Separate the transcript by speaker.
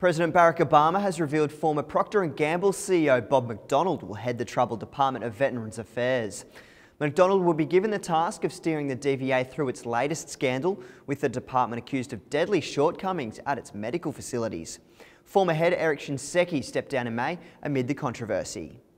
Speaker 1: President Barack Obama has revealed former Procter & Gamble CEO Bob McDonald will head the troubled Department of Veterans Affairs. McDonald will be given the task of steering the DVA through its latest scandal, with the department accused of deadly shortcomings at its medical facilities. Former head Eric Shinseki stepped down in May amid the controversy.